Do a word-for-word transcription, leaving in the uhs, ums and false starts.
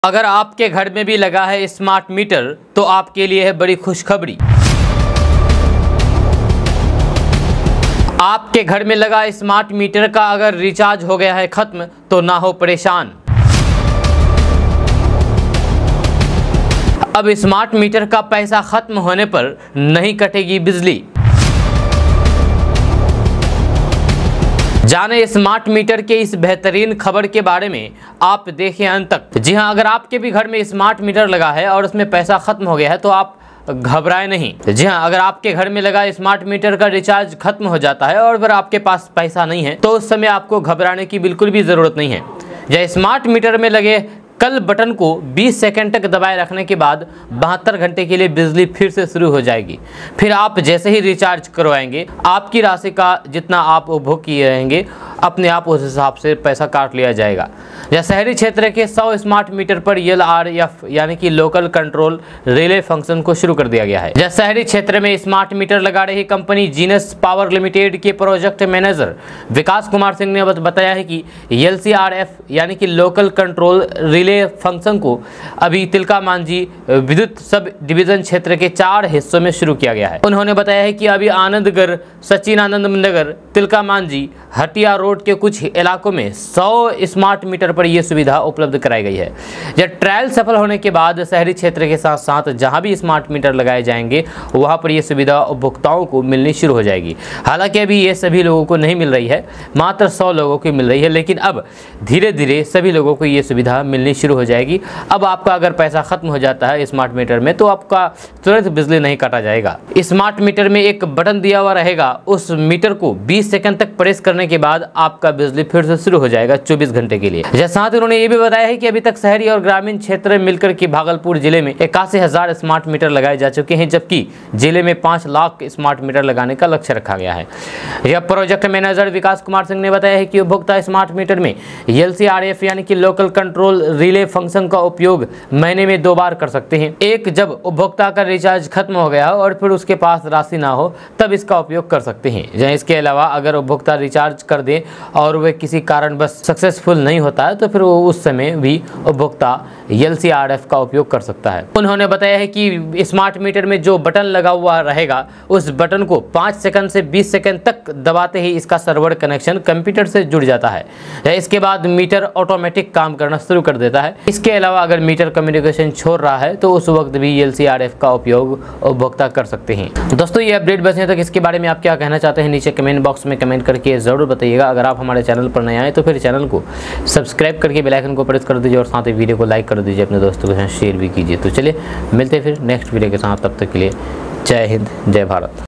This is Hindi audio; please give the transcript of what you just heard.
अगर आपके घर में भी लगा है स्मार्ट मीटर तो आपके लिए है बड़ी खुशखबरी। आपके घर में लगा स्मार्ट मीटर का अगर रिचार्ज हो गया है खत्म तो ना हो परेशान। अब स्मार्ट मीटर का पैसा खत्म होने पर नहीं कटेगी बिजली। जाने स्मार्ट मीटर के इस बेहतरीन खबर के बारे में, आप देखें अंत तक। जी हां, अगर आपके भी घर में स्मार्ट मीटर लगा है और उसमें पैसा खत्म हो गया है तो आप घबराएं नहीं। जी हां, अगर आपके घर में लगा स्मार्ट मीटर का रिचार्ज खत्म हो जाता है और अगर आपके पास पैसा नहीं है तो उस समय आपको घबराने की बिल्कुल भी ज़रूरत नहीं है। या स्मार्ट मीटर में लगे कल बटन को बीस सेकंड तक दबाए रखने के बाद बहत्तर घंटे के लिए बिजली फिर से शुरू हो जाएगी। फिर आप जैसे ही रिचार्ज करवाएंगे, आपकी राशि का जितना आप उपभोग किए रहेंगे अपने आप उस हिसाब से पैसा काट लिया जाएगा। या शहरी क्षेत्र के सौ स्मार्ट मीटर पर एल आर एफ यानी कि लोकल कंट्रोल रिले फंक्शन को शुरू कर दिया गया है। या शहरी क्षेत्र में स्मार्ट मीटर लगा रही कंपनी जीनस पावर लिमिटेड के प्रोजेक्ट मैनेजर विकास कुमार सिंह ने बताया है कि एल सी आर एफ यानी कि लोकल कंट्रोल रिले फंक्शन को अभी तिलका मांझी विद्युत सब डिवीजन क्षेत्र के चार हिस्सों में शुरू किया गया है। उन्होंने बताया है कि अभी आनंदगढ़, सचिनानंद नगर, तिलका मांझी, हटिया रोड के कुछ इलाकों में सौ स्मार्ट मीटर पर यह सुविधा उपलब्ध कराई गई है। जब ट्रायल सफल होने के बाद शहरी क्षेत्र के साथ साथ जहां भी स्मार्ट मीटर लगाए जाएंगे वहां पर यह सुविधा उपभोक्ताओं को मिलनी शुरू हो जाएगी। हालांकि अभी ये सभी लोगों को नहीं मिल रही है, मात्र सौ लोगों को मिल रही है, लेकिन अब धीरे धीरे सभी लोगों को ये सुविधा मिलनी शुरू हो जाएगी। अब आपका अगर पैसा खत्म हो जाता है स्मार्ट मीटर में तो आपका तुरंत बिजली नहीं काटा जाएगा। स्मार्ट मीटर में एक बटन दिया हुआ रहेगा, उस मीटर को बीस सेकंड तक प्रेस करने के बाद आपका बिजली फिर से शुरू हो जाएगा चौबीस घंटे के लिए। साथ ही उन्होंने ये भी बताया है कि अभी तक शहरी और ग्रामीण क्षेत्र में मिलकर के भागलपुर जिले में इक्यासी हजार स्मार्ट मीटर लगाए जा चुके हैं, जबकि जिले में पांच लाख स्मार्ट मीटर लगाने का लक्ष्य रखा गया है। यह प्रोजेक्ट मैनेजर विकास कुमार सिंह ने बताया है कि उपभोक्ता स्मार्ट मीटर में एल सी आर एफ यानी कि लोकल कंट्रोल रिले फंक्शन का उपयोग महीने में दो बार कर सकते हैं। एक, जब उपभोक्ता का रिचार्ज खत्म हो गया हो और फिर उसके पास राशि ना हो तब इसका उपयोग कर सकते हैं। जहाँ इसके अलावा अगर उपभोक्ता रिचार्ज कर दे और वह किसी कारण बस सक्सेसफुल नहीं होता है तो फिर वो उस समय भी उपभोक्ता एल सी आर एफ का उपयोग कर सकता है। उन्होंने बताया है कि स्मार्ट मीटर में जो बटन लगा हुआ रहेगा उस बटन को पाँच सेकंड से बीस सेकंड तक दबाते ही इसका सर्वर कनेक्शन कंप्यूटर से जुड़ जाता है। इसके बाद मीटर ऑटोमेटिक काम करना शुरू कर देता है। इसके अलावा अगर मीटर कम्युनिकेशन छोड़ रहा है तो उस वक्त भी एल सी आर एफ का उपयोग उपभोक्ता कर सकते हैं। दोस्तों, ये अपडेट बचने तक इसके बारे में आप क्या कहना चाहते हैं नीचे कमेंट बॉक्स में कमेंट करके जरूर बताइएगा। अगर आप हमारे चैनल पर नए आए तो फिर चैनल को सब्सक्राइब करके बेल आइकन को प्रेस कर दीजिए और साथ ही वीडियो को लाइक कर दीजिए, अपने दोस्तों के साथ शेयर भी कीजिए। तो चलिए मिलते हैं फिर नेक्स्ट वीडियो के साथ, तब तक के लिए जय हिंद, जय भारत।